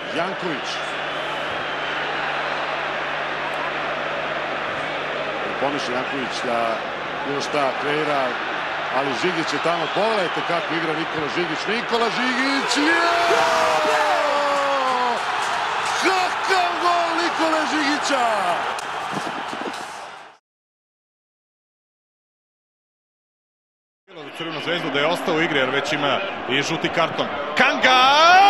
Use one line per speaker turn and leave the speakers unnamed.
Janković. Pomišlja Janković da bilo šta kreira, ali Žigić je tamo. Pogledajte kako igra Nikola Žigić. Nikola Žigić je! Kakav gol Nikole Žigića!
Crvenu zvezdu da je ostao u igri jer već ima i žuti karton. Kanga!